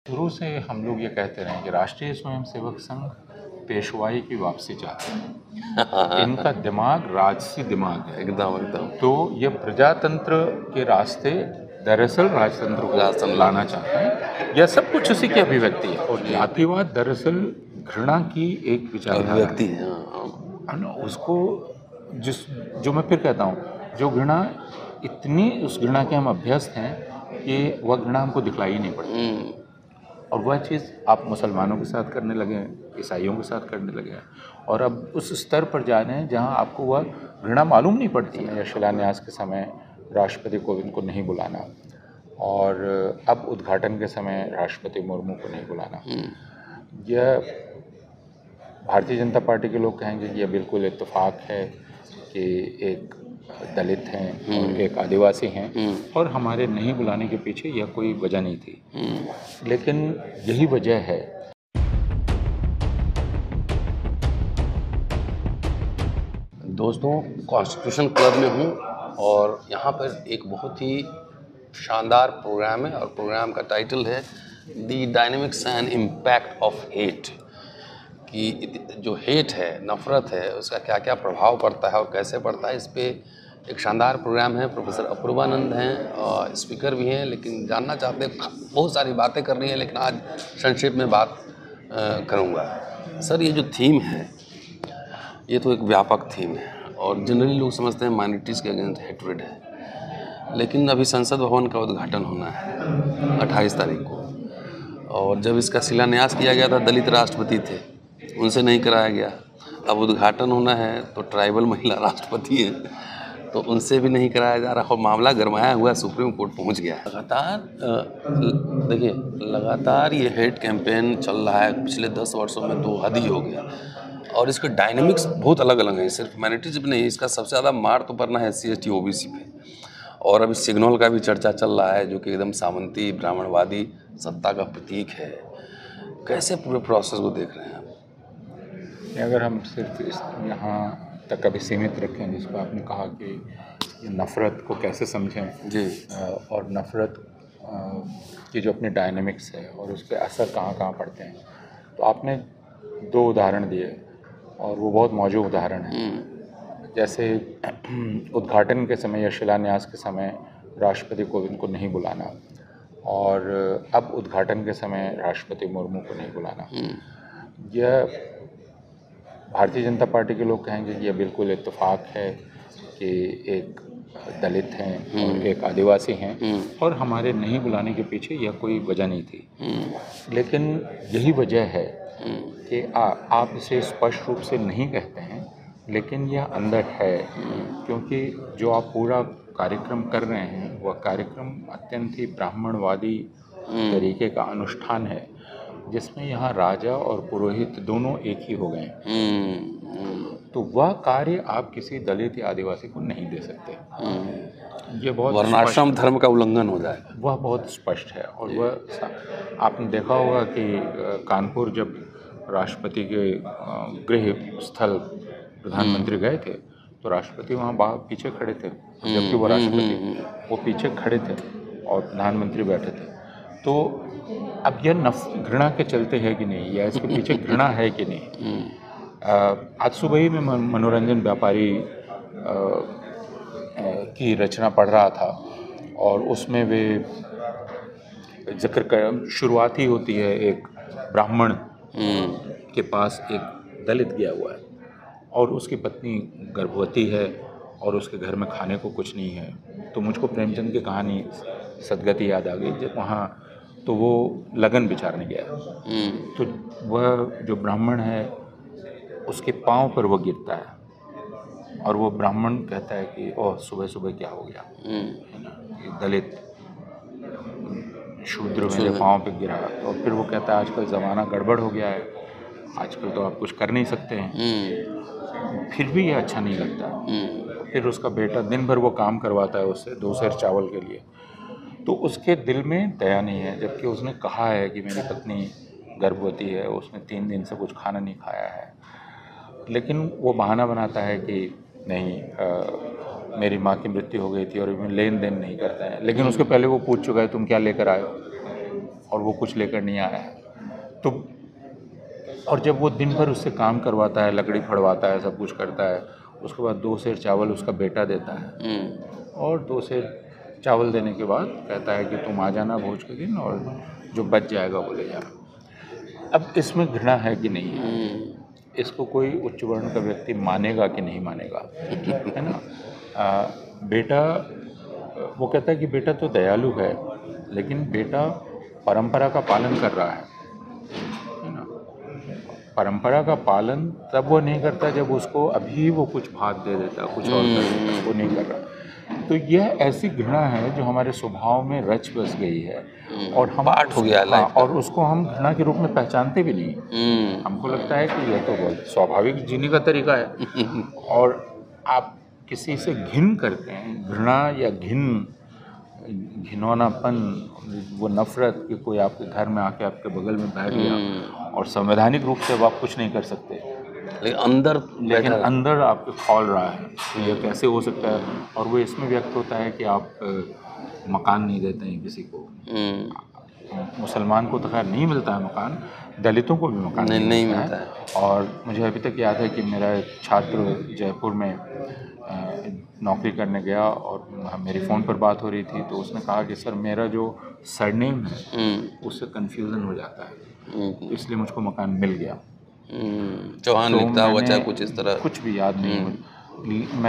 शुरू से हम लोग ये कहते रहे कि राष्ट्रीय स्वयंसेवक संघ पेशवाई की वापसी चाहते हैं। इनका दिमाग राजसी दिमाग है एकदम। तो ये प्रजातंत्र के रास्ते दरअसल राजतंत्र को लाना चाहते हैं। यह सब कुछ उसी की अभिव्यक्ति है। और जातिवाद दरअसल घृणा की एक विचारधारा है ना। उसको जो मैं फिर कहता हूँ, जो घृणा इतनी, उस घृणा के हम अभ्यस्त हैं कि वह घृणा हमको दिखलाई ही नहीं पड़ती। और वह चीज़ आप मुसलमानों के साथ करने लगे हैं, ईसाइयों के साथ करने लगे हैं, और अब उस स्तर पर जा रहे हैं जहां आपको वह घृणा मालूम नहीं पड़ती है। या शिलान्यास के समय राष्ट्रपति कोविंद को नहीं बुलाना, और अब उद्घाटन के समय राष्ट्रपति मुर्मू को नहीं बुलाना, यह भारतीय जनता पार्टी के लोग कहेंगे कि यह बिल्कुल इत्तेफाक है कि एक दलित हैं और एक आदिवासी हैं, और हमारे नहीं बुलाने के पीछे यह कोई वजह नहीं थी। लेकिन यही वजह है। दोस्तों, कॉन्स्टिट्यूशन क्लब में हूँ और यहाँ पर एक बहुत ही शानदार प्रोग्राम है, और प्रोग्राम का टाइटल है the dynamics and impact of hate. कि जो हेट है, नफ़रत है, उसका क्या क्या प्रभाव पड़ता है और कैसे पड़ता है, इस पर एक शानदार प्रोग्राम है। प्रोफेसर अपूर्वानंद हैं और स्पीकर भी हैं, लेकिन जानना चाहते हैं, बहुत सारी बातें करनी है, लेकिन आज संक्षेप में बात करूँगा। सर, ये जो थीम है, ये तो एक व्यापक थीम है, और जनरली लोग समझते हैं माइनॉरिटीज़ के अगेंस्ट हेट्रेड है, लेकिन अभी संसद भवन का उद्घाटन होना है 28 तारीख को, और जब इसका शिलान्यास किया गया था दलित राष्ट्रपति थे, उनसे नहीं कराया गया। अब उद्घाटन होना है तो ट्राइबल महिला राष्ट्रपति हैं, तो उनसे भी नहीं कराया जा रहा, और मामला गरमाया हुआ सुप्रीम कोर्ट पहुंच गया। लगातार ये हेट कैंपेन चल रहा है पिछले 10 वर्षों में, तो हद ही हो गया, और इसके डायनेमिक्स बहुत अलग अलग हैं। सिर्फ माइनॉरिटीज पे नहीं, इसका सबसे ज़्यादा मार तो पड़ना है SC ST OBC पे। और अभी सिग्नल का भी चर्चा चल रहा है, जो कि एकदम सामंती ब्राह्मणवादी सत्ता का प्रतीक है। कैसे पूरे प्रोसेस को देख रहे हैं आप? अगर हम सिर्फ इस यहाँ तक अभी सीमित रखें, जिसको आपने कहा कि नफ़रत को कैसे समझें जी, और नफ़रत की जो अपनी डायनेमिक्स है और उस पर असर कहाँ कहाँ पड़ते हैं, तो आपने 2 उदाहरण दिए और वो बहुत मौजूद उदाहरण हैं। जैसे उद्घाटन के समय या शिलान्यास के समय राष्ट्रपति कोविंद को नहीं बुलाना, और अब उद्घाटन के समय राष्ट्रपति मुर्मू को नहीं बुलाना, यह भारतीय जनता पार्टी के लोग कहेंगे कि यह बिल्कुल इत्तेफाक है कि एक दलित हैं और एक आदिवासी हैं, और हमारे नहीं बुलाने के पीछे यह कोई वजह नहीं थी। लेकिन यही वजह है कि आप इसे स्पष्ट रूप से नहीं कहते हैं, लेकिन यह अंदर है। क्योंकि जो आप पूरा कार्यक्रम कर रहे हैं, वह कार्यक्रम अत्यंत ही ब्राह्मणवादी तरीके का अनुष्ठान है, जिसमें यहाँ राजा और पुरोहित दोनों एक ही हो गए हैं। तो वह कार्य आप किसी दलित या आदिवासी को नहीं दे सकते। ये बहुत वर्णाश्रम धर्म का उल्लंघन हो जाए, वह बहुत स्पष्ट है। और वह आपने देखा होगा कि कानपुर जब राष्ट्रपति के गृह स्थल प्रधानमंत्री गए थे, तो राष्ट्रपति वहाँ पीछे खड़े थे, जबकि वो राष्ट्रपति वो पीछे खड़े थे और प्रधानमंत्री बैठे थे। तो अब यह घृणा के चलते है कि नहीं, या इसके पीछे घृणा है कि नहीं। आज सुबह ही मैं मनोरंजन व्यापारी की रचना पढ़ रहा था, और उसमें वे जिक्र कर शुरुआत ही होती है, एक ब्राह्मण के पास एक दलित गया हुआ है, और उसकी पत्नी गर्भवती है, और उसके घर में खाने को कुछ नहीं है। तो मुझको प्रेमचंद की कहानी सदगति याद आ गई। जब वहाँ तो वो लगन बिचारने गया, तो वह जो ब्राह्मण है, उसके पाँव पर वो गिरता है, और वो ब्राह्मण कहता है कि ओह, सुबह सुबह क्या हो गया, है ना, ये दलित शूद्र मेरे पाँव पे गिरा। और फिर वो कहता है आजकल ज़माना गड़बड़ हो गया है, आजकल तो आप कुछ कर नहीं सकते हैं। फिर भी ये अच्छा नहीं लगता। फिर उसका बेटा दिन भर वो काम करवाता है उससे 2 सेर चावल के लिए, तो उसके दिल में दया नहीं है, जबकि उसने कहा है कि मेरी पत्नी गर्भवती है, उसने 3 दिन से कुछ खाना नहीं खाया है। लेकिन वो बहाना बनाता है कि नहीं, मेरी माँ की मृत्यु हो गई थी और मैं लेन देन नहीं करता है। लेकिन उसके पहले वो पूछ चुका है तुम क्या लेकर आए हो। और वो कुछ लेकर नहीं आया है, तो और जब वो दिन भर उससे काम करवाता है, लकड़ी फड़वाता है, सब कुछ करता है, उसके बाद 2 सेर चावल उसका बेटा देता है और 2 सेर चावल देने के बाद कहता है कि तुम आ जाना भोज के दिन और जो बच जाएगा वो ले जाना। अब इसमें घृणा है कि नहीं है, इसको कोई उच्च वर्ण का व्यक्ति मानेगा कि नहीं मानेगा, है ना। बेटा, वो कहता है कि बेटा तो दयालु है, लेकिन बेटा परंपरा का पालन कर रहा है ना। परंपरा का पालन तब वो नहीं करता जब उसको अभी वो कुछ भाग दे देता, कुछ और कर देता, वो नहीं कर रहा। तो यह ऐसी घृणा है जो हमारे स्वभाव में रच बस गई है और हम पार्ट हो गया लाइफ का। और उसको हम घृणा के रूप में पहचानते भी नहीं। हमको लगता है कि यह तो बहुत स्वाभाविक जीने का तरीका है। और आप किसी से घिन करते हैं, घृणा या घिनौनापन, वो नफरत कि कोई आपके घर में आके आपके बगल में बैठ गया और संवैधानिक रूप से अब आप कुछ नहीं कर सकते, लेकिन अंदर आपके खौल रहा है, तो यह कैसे हो सकता है। और वो इसमें व्यक्त होता है कि आप मकान नहीं देते हैं किसी को। मुसलमान को तो खैर नहीं मिलता है मकान, दलितों को भी मकान नहीं मिलता है। और मुझे अभी तक याद है कि मेरा एक छात्र जयपुर में नौकरी करने गया और मेरी फ़ोन पर बात हो रही थी, तो उसने कहा कि सर मेरा जो सरनेम है उससे कन्फ्यूज़न हो जाता है, इसलिए मुझको मकान मिल गया। चौहान लिखता हुआ चाहे कुछ इस तरह, कुछ भी याद नहीं।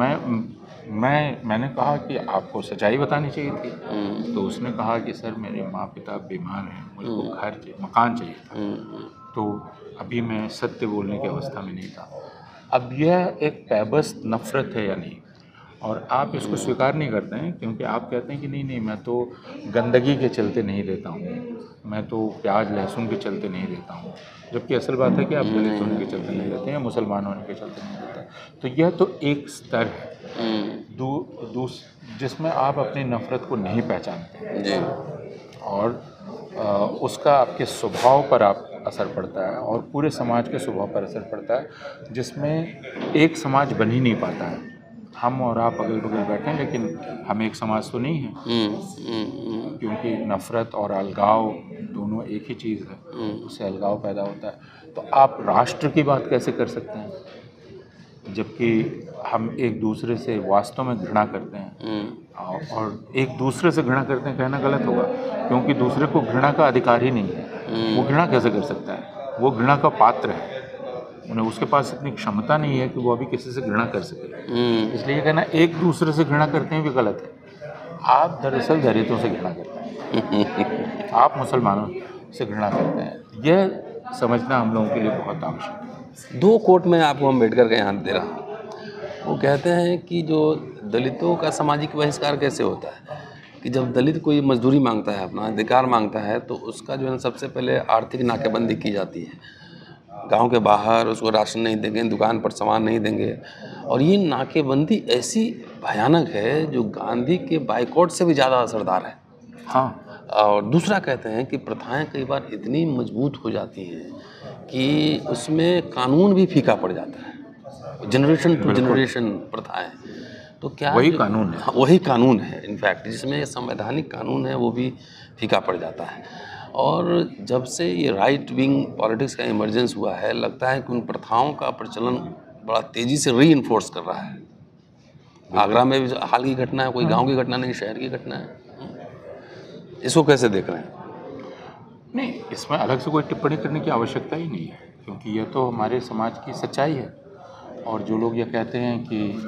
मैंने कहा कि आपको सच्चाई बतानी चाहिए थी। तो उसने कहा कि सर मेरे माँ पिता बीमार हैं, मुझको मकान चाहिए था, तो अभी मैं सत्य बोलने की अवस्था में नहीं था। अब यह एक पैबस नफरत है या नहीं, और आप इसको स्वीकार नहीं करते हैं क्योंकि आप कहते हैं कि नहीं मैं तो गंदगी के चलते नहीं देता हूँ, मैं तो प्याज लहसुन के चलते नहीं देता हूँ, जबकि असल बात है कि आप दलित होने के चलते नहीं देते हैं, मुसलमान होने के चलते नहीं देते। तो यह तो एक स्तर है जिसमें आप अपनी नफरत को नहीं पहचानते जी। और उसका आपके स्वभाव पर असर पड़ता है और पूरे समाज के स्वभाव पर असर पड़ता है, जिसमें एक समाज बन ही नहीं पाता है। हम और आप अगल बगल बैठे हैं, लेकिन हम एक समाज तो नहीं है, क्योंकि नफरत और अलगाव दोनों एक ही चीज़ है, उससे अलगाव पैदा होता है। तो आप राष्ट्र की बात कैसे कर सकते हैं जबकि हम एक दूसरे से वास्तव में घृणा करते हैं। और एक दूसरे से घृणा करते हैं कहना गलत होगा, क्योंकि दूसरे को घृणा का अधिकार ही नहीं है। वो घृणा कैसे कर सकता है? वो घृणा का पात्र है, उन्हें उसके पास इतनी क्षमता नहीं है कि वो अभी किसी से घृणा कर सके। इसलिए कहना एक दूसरे से घृणा करते हैं भी गलत है। आप दरअसल दलितों से घृणा करते हैं, आप मुसलमानों से घृणा करते हैं। यह समझना हम लोगों के लिए बहुत आवश्यक है। 2 कोट में आपको अम्बेडकर का यहाँ दे रहा, वो कहते हैं कि जो दलितों का सामाजिक बहिष्कार कैसे होता है कि जब दलित कोई मजदूरी मांगता है, अपना अधिकार मांगता है, तो उसका जो है सबसे पहले आर्थिक नाकेबंदी की जाती है। गांव के बाहर उसको राशन नहीं देंगे, दुकान पर सामान नहीं देंगे। और ये नाकेबंदी ऐसी भयानक है जो गांधी के बाइकआउट से भी ज़्यादा असरदार है। हाँ। और दूसरा कहते हैं कि प्रथाएं कई बार इतनी मजबूत हो जाती हैं कि उसमें कानून भी फीका पड़ जाता है, जनरेशन टू जनरेशन प्रथाएं। तो क्या वही कानून है? वही कानून है इनफैक्ट, जिसमें संवैधानिक कानून है वो भी फीका पड़ जाता है। और जब से ये राइट विंग पॉलिटिक्स का इमर्जेंस हुआ है, लगता है कि उन प्रथाओं का प्रचलन बड़ा तेज़ी से रीइंफोर्स कर रहा है। आगरा में भी हाल की घटना है, कोई गांव की घटना नहीं, शहर की घटना है। इसको कैसे देख रहे हैं? नहीं, इसमें अलग से कोई टिप्पणी करने की आवश्यकता ही नहीं है, क्योंकि यह तो हमारे समाज की सच्चाई है। और जो लोग ये कहते हैं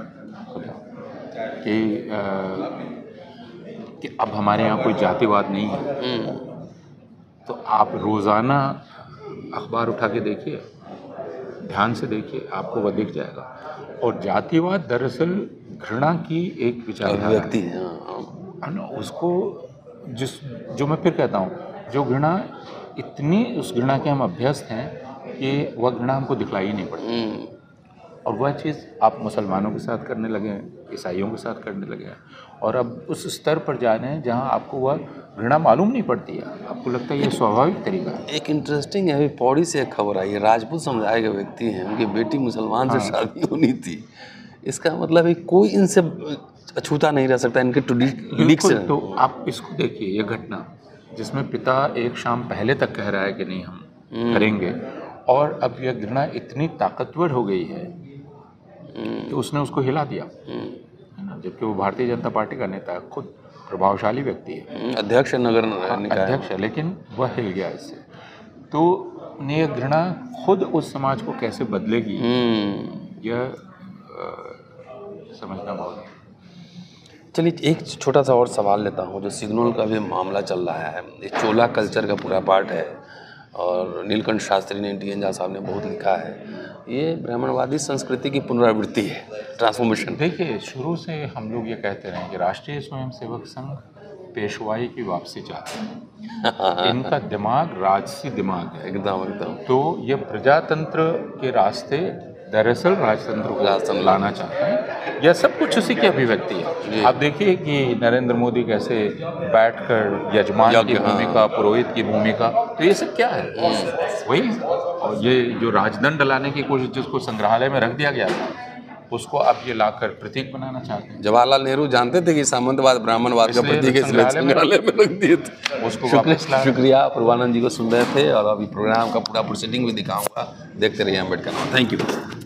कि अब हमारे यहाँ कोई जातिवाद नहीं है, तो आप रोज़ाना अखबार उठा के देखिए, ध्यान से देखिए, आपको वह दिख जाएगा। और जातिवाद दरअसल घृणा की एक विचारधारा है ना, उसको जो मैं फिर कहता हूँ, जो घृणा इतनी, उस घृणा के हम अभ्यस्त हैं कि वह घृणा हमको दिखलाई ही नहीं पड़ती। और वह चीज़ आप मुसलमानों के साथ करने लगे हैं, ईसाइयों के साथ करने लगे हैं, और अब उस स्तर पर जा रहे हैं जहाँ आपको वह घृणा मालूम नहीं पड़ती है, आपको लगता है ये स्वाभाविक तरीका है। एक इंटरेस्टिंग है, अभी पौड़ी से एक खबर आई है, राजपूत समुदाय के व्यक्ति हैं, उनकी बेटी मुसलमान से शादी होनी थी। इसका मतलब है कोई इनसे अछूता नहीं रह सकता, इनके ट्रेडिशन। तो आप इसको देखिए, ये घटना जिसमें पिता एक शाम पहले तक कह रहा है कि नहीं हम करेंगे, और अब यह घृणा इतनी ताकतवर हो गई है कि उसने उसको हिला दिया, है ना। जबकि वो भारतीय जनता पार्टी का नेता है, खुद प्रभावशाली व्यक्ति है, अध्यक्ष नगर निकाय अध्यक्ष है, लेकिन वह हिल गया इससे। तो ये घृणा खुद उस समाज को कैसे बदलेगी, यह समझना बहुत। चलिए एक छोटा सा और सवाल लेता हूँ। जो सिग्नल का भी मामला चल रहा है, ये चोला कल्चर का पूरा पार्ट है, और नीलकंठ शास्त्री ने, टी.एन. झा साहब ने बहुत लिखा है, ये ब्राह्मणवादी संस्कृति की पुनरावृत्ति है, ट्रांसफॉर्मेशन। देखिए, शुरू से हम लोग ये कहते रहे कि राष्ट्रीय स्वयंसेवक संघ पेशवाई की वापसी चाहते हैं। इनका दिमाग राजसी दिमाग है, एकदम एकदम। तो ये प्रजातंत्र के रास्ते दरअसल राजतंत्र को लाना चाहते हैं। यह सब कुछ उसी की अभिव्यक्ति है। आप देखिए कि नरेंद्र मोदी कैसे बैठकर यजमान की भूमिका, पुरोहित की भूमिका, तो ये सब क्या है, वही। और ये जो राजदंड लाने की कोशिश, जिसको संग्रहालय में रख दिया गया था, उसको अब ये लाकर प्रतीक बनाना चाहते हैं। जवाहरलाल नेहरू जानते थे कि सामंतवाद ब्राह्मणवाद का प्रतीक है, इसलिए संग्रहालय में रख दिए थे। उसको शुक्रिया, पूर्वानंद जी को सुन रहे थे, और अभी प्रोग्राम का पूरा प्रोसीडिंग भी दिखाऊंगा, देखते रहिए अम्बेडकर। Thank you.